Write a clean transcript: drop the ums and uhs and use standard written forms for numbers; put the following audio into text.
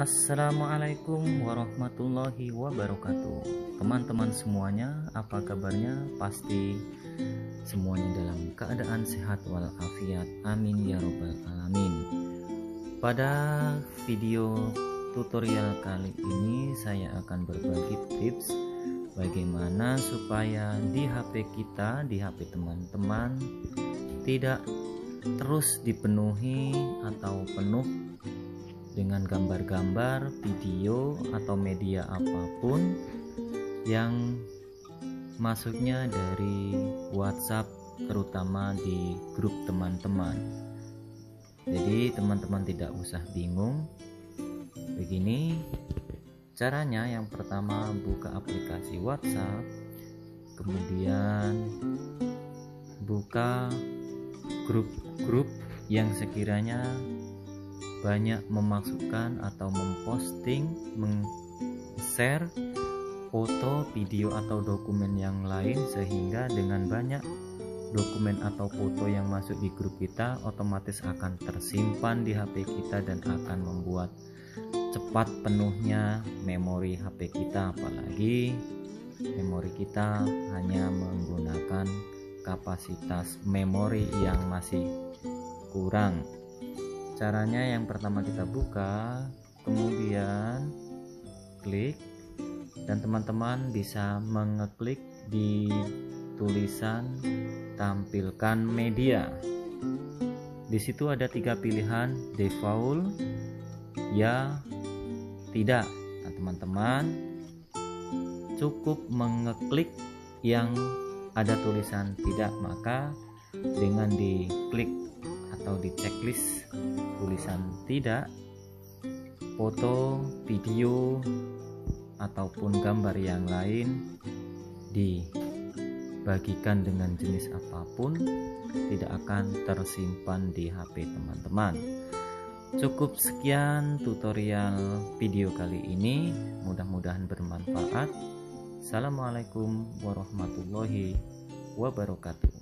Assalamualaikum warahmatullahi wabarakatuh. Teman-teman semuanya, apa kabarnya? Pasti semuanya dalam keadaan sehat walafiat. Amin ya robbal alamin. Pada video tutorial kali ini saya akan berbagi tips bagaimana supaya di HP kita, di HP teman-teman tidak terus dipenuhi atau penuh dengan gambar-gambar, video, atau media apapun yang masuknya dari WhatsApp, terutama di grup teman-teman. Jadi teman-teman tidak usah bingung. Begini caranya: yang pertama, buka aplikasi WhatsApp, kemudian buka grup-grup yang sekiranya banyak memasukkan atau memposting, share foto, video atau dokumen yang lain, sehingga dengan banyak dokumen atau foto yang masuk di grup kita otomatis akan tersimpan di HP kita dan akan membuat cepat penuhnya memori HP kita, apalagi memori kita hanya menggunakan kapasitas memori yang masih kurang. Caranya yang pertama, kita buka, kemudian klik, dan teman-teman bisa mengeklik di tulisan tampilkan media. Di situ ada 3 pilihan, default, ya, tidak. Nah, teman-teman cukup mengeklik yang ada tulisan tidak, maka dengan diklik atau di checklist tulisan tidak, foto, video ataupun gambar yang lain dibagikan dengan jenis apapun tidak akan tersimpan di HP teman-teman. Cukup sekian tutorial video kali ini, mudah-mudahan bermanfaat. Assalamualaikum warahmatullahi wabarakatuh.